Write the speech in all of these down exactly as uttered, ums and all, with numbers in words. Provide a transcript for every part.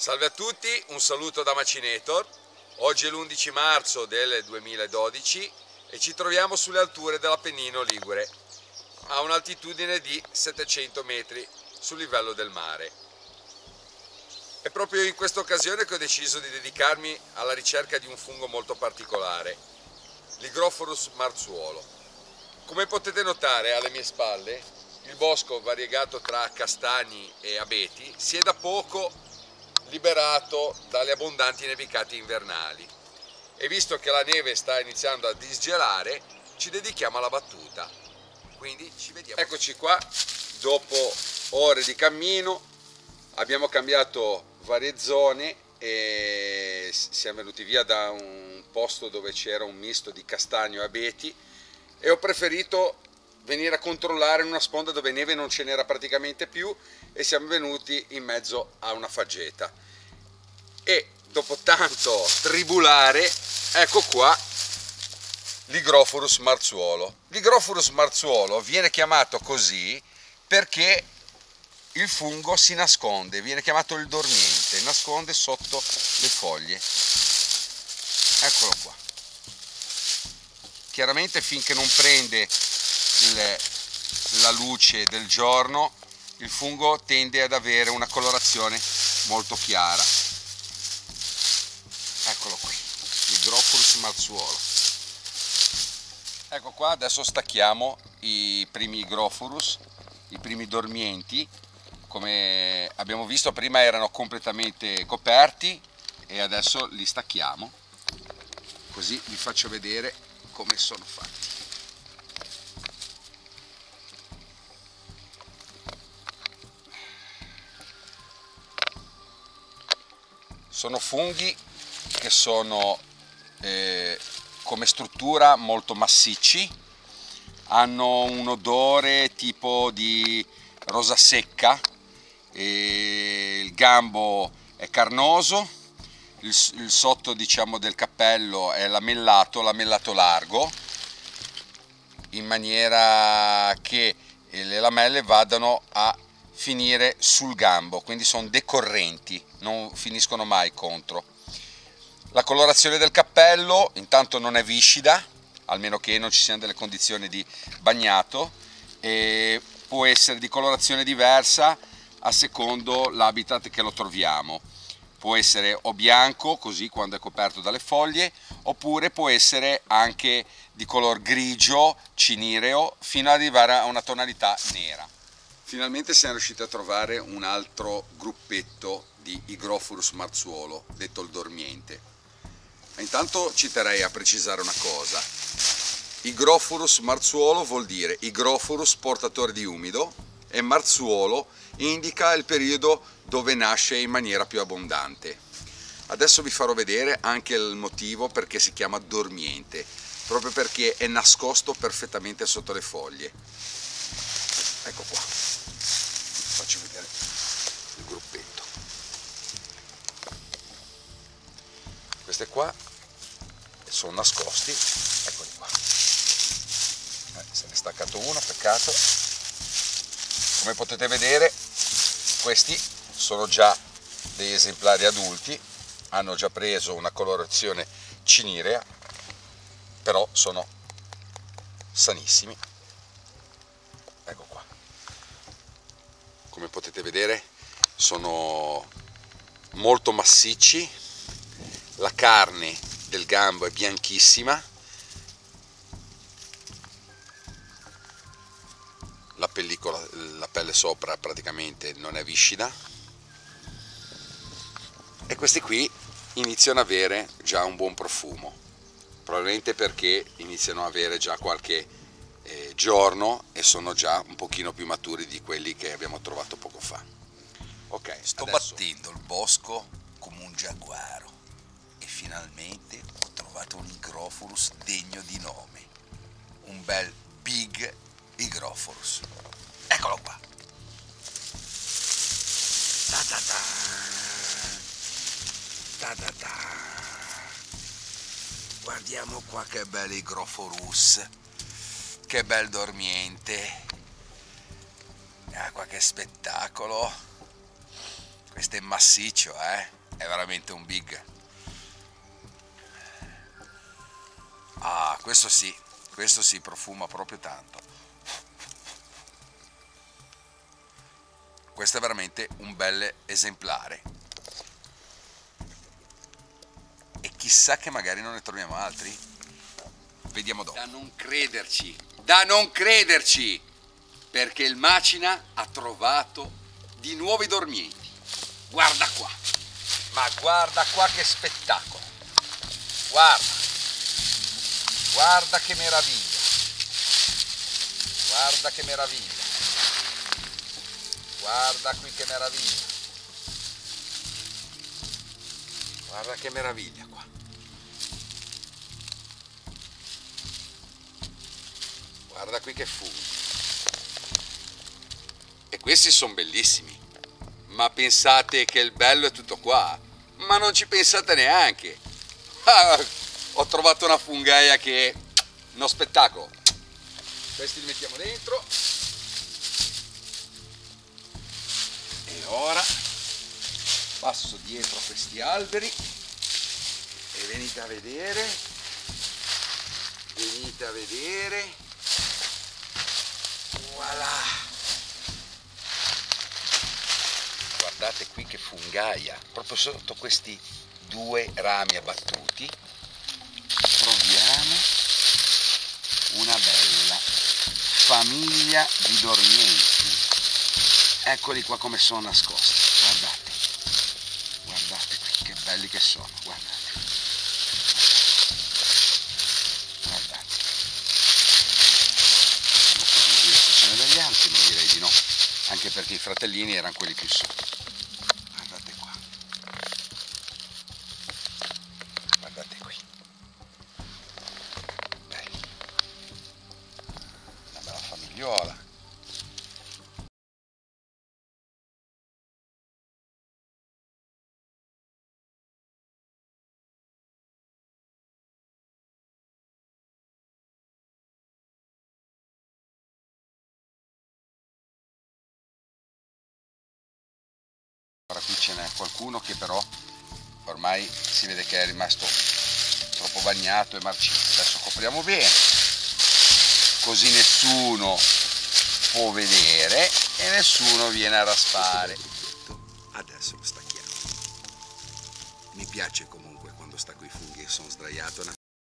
Salve a tutti, un saluto da Macinator. Oggi è l'undici marzo del duemiladodici e ci troviamo sulle alture dell'Appennino Ligure, a un'altitudine di settecento metri sul livello del mare. È proprio in questa occasione che ho deciso di dedicarmi alla ricerca di un fungo molto particolare, l'Hygrophorus marzuolo. Come potete notare alle mie spalle, il bosco variegato tra castagni e abeti si è da poco liberato dalle abbondanti nevicate invernali e visto che la neve sta iniziando a disgelare ci dedichiamo alla battuta, quindi ci vediamo. Eccoci qua, dopo ore di cammino abbiamo cambiato varie zone e siamo venuti via da un posto dove c'era un misto di castagno e abeti e ho preferito venire a controllare in una sponda dove neve non ce n'era praticamente più e siamo venuti in mezzo a una faggeta e dopo tanto tribulare ecco qua l'Hygrophorus marzuolo. L'Hygrophorus marzuolo viene chiamato così perché il fungo si nasconde, viene chiamato il dormiente, nasconde sotto le foglie. Eccolo qua. Chiaramente finché non prende il, la luce del giorno il fungo tende ad avere una colorazione molto chiara. Eccolo qui, l'Hygrophorus marzuolo. Ecco qua, adesso stacchiamo i primi Hygrophorus, i primi dormienti. Come abbiamo visto prima erano completamente coperti e adesso li stacchiamo, così vi faccio vedere come sono fatti. Sono funghi che sono eh, come struttura molto massicci, hanno un odore tipo di rosa secca, e il gambo è carnoso, il, il sotto diciamo del cappello è lamellato, lamellato largo, in maniera che le lamelle vadano a finire sul gambo, quindi sono decorrenti, non finiscono mai contro. La colorazione del cappello intanto non è viscida, almeno che non ci siano delle condizioni di bagnato, e può essere di colorazione diversa a secondo l'habitat che lo troviamo. Può essere o bianco, così quando è coperto dalle foglie, oppure può essere anche di color grigio, cinireo, fino ad arrivare a una tonalità nera. Finalmente siamo riusciti a trovare un altro gruppetto di Hygrophorus marzuolo, detto il dormiente. Intanto ci terrei a precisare una cosa. Hygrophorus marzuolo vuol dire Hygrophorus portatore di umido e marzuolo indica il periodo dove nasce in maniera più abbondante. Adesso vi farò vedere anche il motivo perché si chiama dormiente, proprio perché è nascosto perfettamente sotto le foglie. Ecco qua, vi faccio vedere il gruppetto. Queste qua sono nascosti, eccoli qua. Eh, se ne è staccato uno, peccato. Come potete vedere questi sono già degli esemplari adulti, hanno già preso una colorazione cinirea, però sono sanissimi. Ecco qua. Come potete vedere sono molto massicci, la carne del gambo è bianchissima, la pellicola, la pelle sopra praticamente non è viscida e questi qui iniziano ad avere già un buon profumo, probabilmente perché iniziano ad avere già qualche eh, giorno e sono già un pochino più maturi di quelli che abbiamo trovato poco fa. Ok, sto adesso battendo il bosco come un giaguaro e finalmente ho trovato un Hygrophorus degno di nome, un bel Big Hygrophorus. Eccolo qua. Ta ta ta. Ta ta ta. Guardiamo qua che bel Hygrophorus, che bel dormiente. Ah, qua che spettacolo. Questo è massiccio, eh? È veramente un big. Ah, questo sì, questo sì, profuma proprio tanto. Questo è veramente un bel esemplare. E chissà che magari non ne troviamo altri. Vediamo dopo. Da non crederci, da non crederci, perché il Macina ha trovato di nuovi dormienti. Guarda qua, ma guarda qua che spettacolo. Guarda, guarda che meraviglia. Guarda che meraviglia. Guarda qui che meraviglia. Guarda che meraviglia qua. Guarda qui che funghi. E questi sono bellissimi. Ma pensate che il bello è tutto qua? Ma non ci pensate neanche. Ah, ho trovato una fungaia che è uno spettacolo. Questi li mettiamo dentro. E ora passo dietro a questi alberi e venite a vedere. Venite a vedere. Voilà. Guardate qui che fungaia, proprio sotto questi due rami abbattuti troviamo una bella famiglia di dormienti. Eccoli qua come sono nascosti, guardate, guardate qui che belli che sono, guardate, guardate. Non so dire se ce ne degli altri, ma direi di no, anche perché i fratellini erano quelli più sotto. Guardate qua, guardate qui, belli, una bella famigliola. Ora qui ce n'è qualcuno che però ormai si vede che è rimasto troppo bagnato e marcito. Adesso copriamo bene, così nessuno può vedere e nessuno viene a raspare. Adesso lo stacchiamo. Mi piace comunque quando stacco i funghi e sono sdraiato.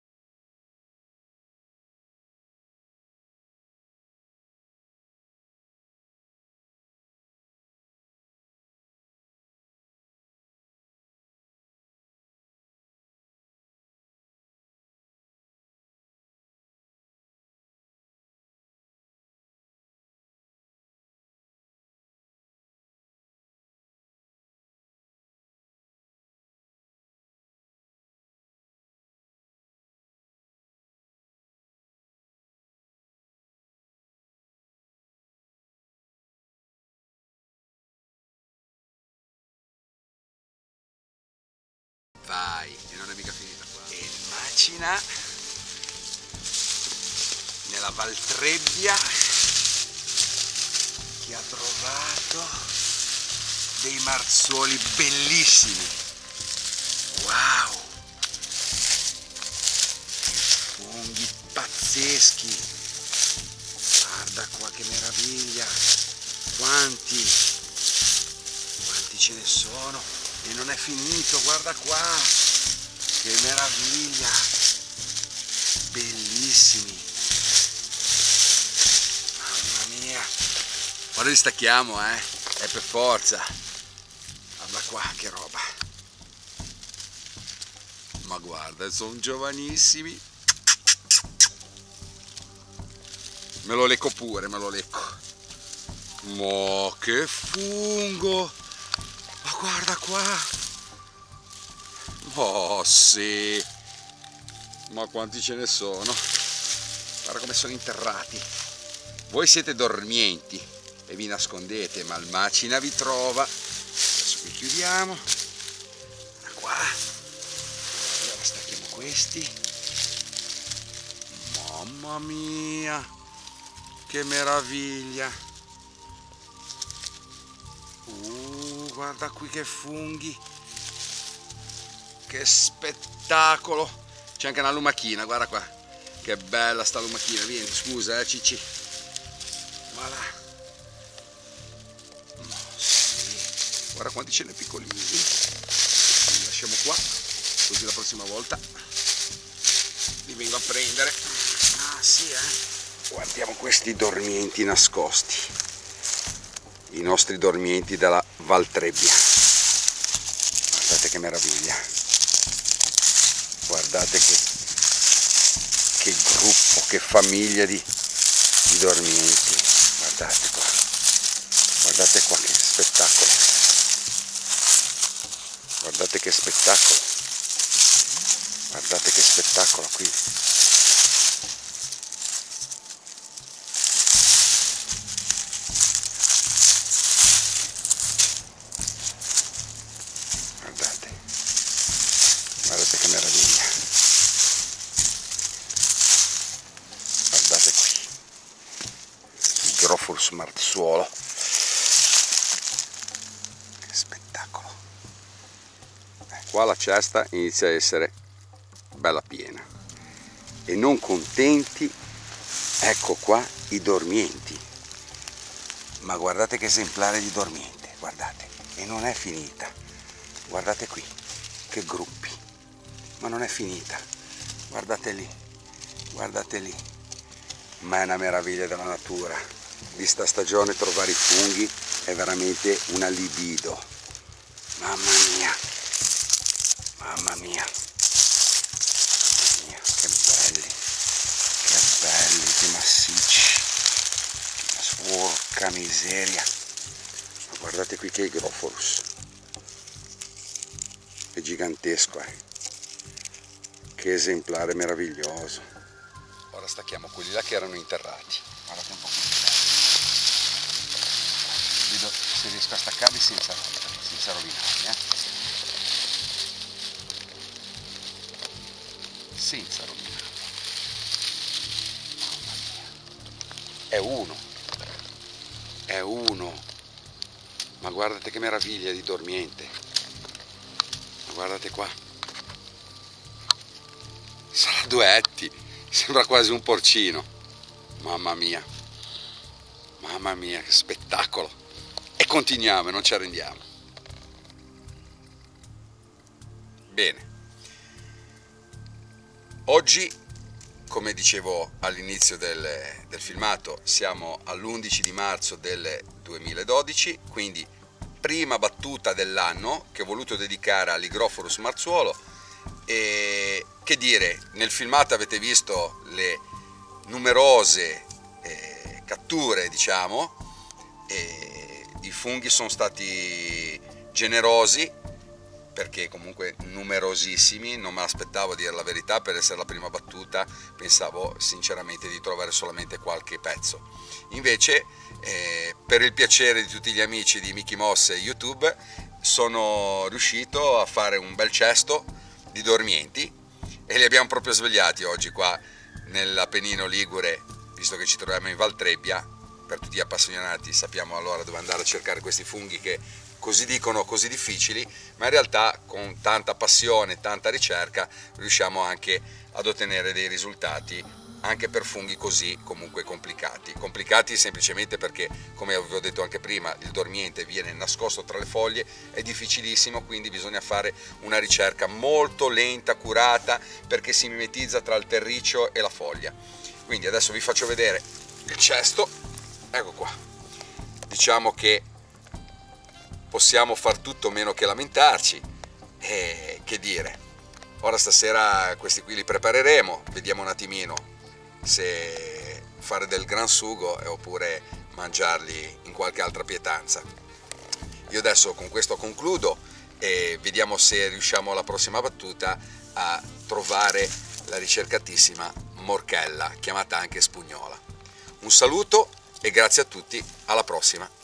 Vai, e non è mica finita qua. E il Macina nella Valtrebbia che ha trovato dei marzoli bellissimi. Wow! Funghi pazzeschi. Guarda qua che meraviglia. Quanti? Quanti ce ne sono? E non è finito, guarda qua, che meraviglia, bellissimi, mamma mia, ora li stacchiamo, eh, è per forza, guarda qua che roba, ma guarda, sono giovanissimi, me lo lecco pure, me lo lecco, ma che fungo! Ma guarda qua! Oh sì! Ma quanti ce ne sono! Guarda come sono interrati! Voi siete dormienti e vi nascondete, ma il Macina vi trova. Adesso qui chiudiamo. Guarda qua! Allora stacchiamo questi. Mamma mia! Che meraviglia! Uh! guarda qui che funghi, che spettacolo. C'è anche una lumachina, guarda qua, che bella sta lumachina. Vieni, scusa eh Cicci, voilà. Sì. Guarda quanti ce n'è piccolini, li lasciamo qua, così la prossima volta li vengo a prendere. Ah sì eh guardiamo questi dormienti nascosti, i nostri dormienti della Valtrebbia. Guardate che meraviglia, guardate che, che gruppo, che famiglia di, di dormienti. Guardate qua, guardate qua che spettacolo, guardate che spettacolo, guardate che spettacolo qui. Guardate che meraviglia, guardate qui, il Grophorus marzuolo, che spettacolo. Eh, qua la cesta inizia a essere bella piena e non contenti, ecco qua i dormienti, ma guardate che esemplare di dormiente, guardate, e non è finita, guardate qui, che gruppi. Ma non è finita, guardate lì, guardate lì, ma è una meraviglia della natura. Di sta stagione trovare i funghi è veramente una libido. Mamma mia, mamma mia, mamma mia, che belli, che belli, che massicci, porca miseria. Ma guardate qui che è il Grophorus, è gigantesco eh. Che esemplare meraviglioso. Ora stacchiamo quelli là che erano interrati. Guardate un po' qui. Vedo se riesco a staccarli senza, senza rovinarli. Eh? Senza rovinarli. Mamma mia. È uno. È uno. Ma guardate che meraviglia di dormiente. Ma guardate qua. Sarà duetti, sembra quasi un porcino. Mamma mia, mamma mia, che spettacolo. E continuiamo e non ci arrendiamo. Bene, oggi, come dicevo all'inizio del, del filmato, siamo all'undici di marzo del duemiladodici, quindi prima battuta dell'anno che ho voluto dedicare all'Hygrophorus marzuolo. E che dire, nel filmato avete visto le numerose eh, catture, diciamo, e i funghi sono stati generosi perché comunque numerosissimi, non me l'aspettavo, a dire la verità, per essere la prima battuta pensavo sinceramente di trovare solamente qualche pezzo. Invece eh, per il piacere di tutti gli amici di Mickey Mouse YouTube sono riuscito a fare un bel cesto di dormienti e li abbiamo proprio svegliati oggi qua nell'Appennino Ligure, visto che ci troviamo in Valtrebbia. Per tutti gli appassionati sappiamo allora dove andare a cercare questi funghi che così dicono così difficili, ma in realtà con tanta passione e tanta ricerca riusciamo anche ad ottenere dei risultati anche per funghi così comunque complicati. Complicati semplicemente perché, come avevo detto anche prima, il dormiente viene nascosto tra le foglie, è difficilissimo, quindi bisogna fare una ricerca molto lenta, curata, perché si mimetizza tra il terriccio e la foglia. Quindi adesso vi faccio vedere il cesto, ecco qua. Diciamo che possiamo far tutto meno che lamentarci, e che dire, ora stasera questi qui li prepareremo, vediamo un attimino se fare del gran sugo oppure mangiarli in qualche altra pietanza. Io adesso con questo concludo e vediamo se riusciamo alla prossima battuta a trovare la ricercatissima morchella, chiamata anche spugnola. Un saluto e grazie a tutti, alla prossima.